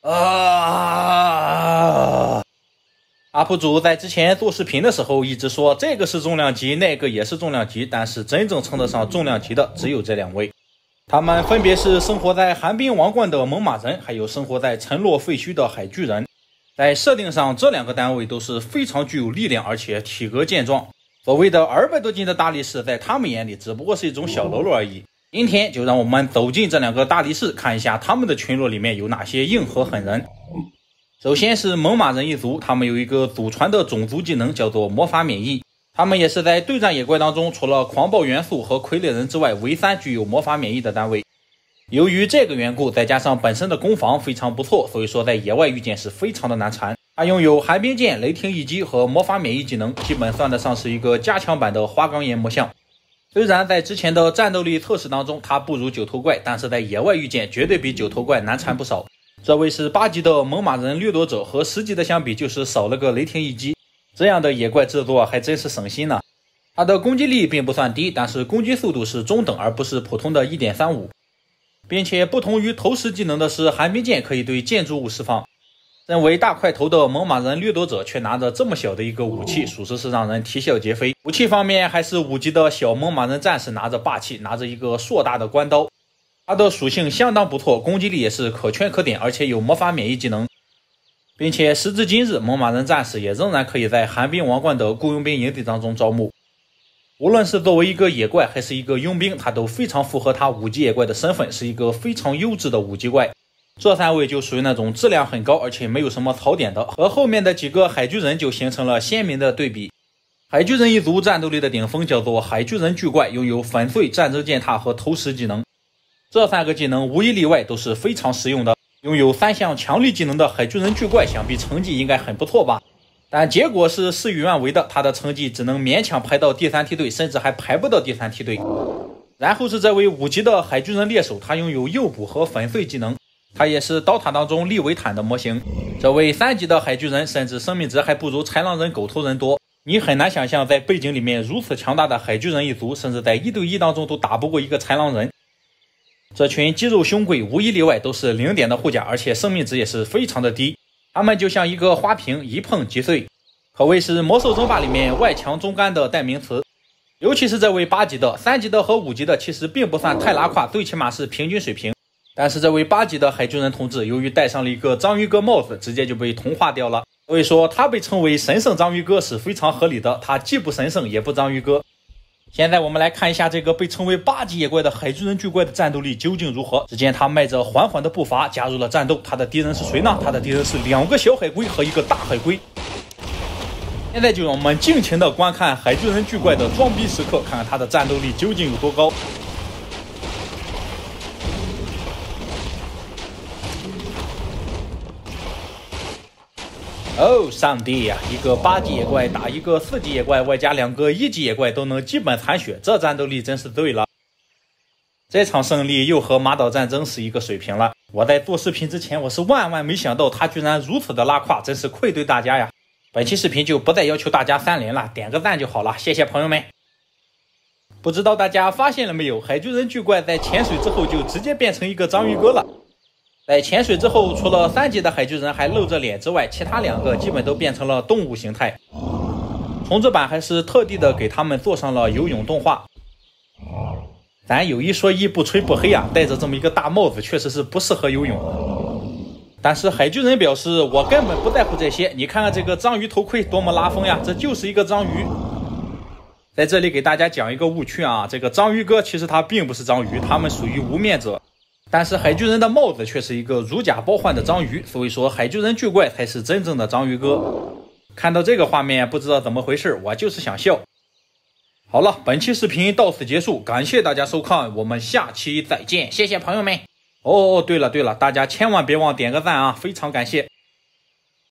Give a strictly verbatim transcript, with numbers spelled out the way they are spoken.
啊 ！U P 主在之前做视频的时候一直说这个是重量级，那个也是重量级，但是真正称得上重量级的只有这两位。他们分别是生活在寒冰王冠的猛犸人，还有生活在沉落废墟的海巨人。在设定上，这两个单位都是非常具有力量，而且体格健壮。所谓的二百多斤的大力士，在他们眼里只不过是一种小喽啰而已。今天就让我们走进这两个大力士，看一下他们的群落里面有哪些硬核狠人。首先是猛犸人一族，他们有一个祖传的种族技能，叫做魔法免疫。他们也是在对战野怪当中，除了狂暴元素和傀儡人之外，唯三具有魔法免疫的单位。由于这个缘故，再加上本身的攻防非常不错，所以说在野外遇见是非常的难缠。他拥有寒冰剑、雷霆一击和魔法免疫技能，基本算得上是一个加强版的花岗岩魔像。虽然在之前的战斗力测试当中，他不如九头怪，但是在野外遇见绝对比九头怪难缠不少。这位是八级的猛犸人掠夺者，和十级的相比就是少了个雷霆一击，这样的野怪制作还真是省心呢。他的攻击力并不算低，但是攻击速度是中等，而不是普通的 一点三五。并且不同于投石技能的是，寒冰剑可以对建筑物释放。身为大块头的猛犸人掠夺者，却拿着这么小的一个武器，属实是让人啼笑皆非。武器方面，还是五级的小猛犸人战士拿着霸气，拿着一个硕大的关刀。它的属性相当不错，攻击力也是可圈可点，而且有魔法免疫技能。并且时至今日，猛犸人战士也仍然可以在寒冰王冠的雇佣兵营地当中招募。无论是作为一个野怪还是一个佣兵，他都非常符合他五级野怪的身份，是一个非常优质的五级怪。这三位就属于那种质量很高，而且没有什么槽点的，和后面的几个海巨人就形成了鲜明的对比。海巨人一族战斗力的顶峰叫做海巨人巨怪，拥有粉碎、战争践踏和投石技能。这三个技能无一例外都是非常实用的。拥有三项强力技能的海巨人巨怪，想必成绩应该很不错吧？但结果是事与愿违的，他的成绩只能勉强排到第三梯队，甚至还排不到第三梯队。然后是这位五级的海巨人猎手，他拥有诱捕和粉碎技能，他也是刀塔当中利维坦的模型。这位三级的海巨人，甚至生命值还不如豺狼人、狗头人多。你很难想象，在背景里面如此强大的海巨人一族，甚至在一对一当中都打不过一个豺狼人。这群肌肉凶贵无一例外都是零点的护甲，而且生命值也是非常的低。他们就像一个花瓶，一碰即碎，可谓是魔兽争霸里面外强中干的代名词。尤其是这位八级的、三级的和五级的，其实并不算太拉胯，最起码是平均水平。但是这位八级的海巨人同志，由于戴上了一个章鱼哥帽子，直接就被同化掉了。所以说他被称为神圣章鱼哥是非常合理的，他既不神圣也不章鱼哥。现在我们来看一下这个被称为八级野怪的海巨人巨怪的战斗力究竟如何。只见他迈着缓缓的步伐加入了战斗，他的敌人是谁呢？他的敌人是两个小海龟和一个大海龟。现在就让我们尽情的观看海巨人巨怪的装逼时刻，看看他的战斗力究竟有多高。哦，上帝呀！一个八级野怪打一个四级野怪，外加两个一级野怪都能基本残血，这战斗力真是对了。这场胜利又和马岛战争是一个水平了。我在做视频之前，我是万万没想到他居然如此的拉胯，真是愧对大家呀！本期视频就不再要求大家三连了，点个赞就好了，谢谢朋友们。不知道大家发现了没有，海巨人巨怪在潜水之后就直接变成一个章鱼哥了。在潜水之后，除了三级的海巨人还露着脸之外，其他两个基本都变成了动物形态。重置版还是特地的给他们做上了游泳动画。咱有一说一，不吹不黑啊，戴着这么一个大帽子，确实是不适合游泳。但是海巨人表示，我根本不在乎这些，你看看这个章鱼头盔多么拉风呀，这就是一个章鱼。在这里给大家讲一个误区啊，这个章鱼哥其实他并不是章鱼，他们属于无面者。但是海巨人的帽子却是一个如假包换的章鱼，所以说海巨人巨怪才是真正的章鱼哥。看到这个画面，不知道怎么回事，我就是想笑。好了，本期视频到此结束，感谢大家收看，我们下期再见，谢谢朋友们。哦，对了对了，大家千万别忘点个赞啊，非常感谢。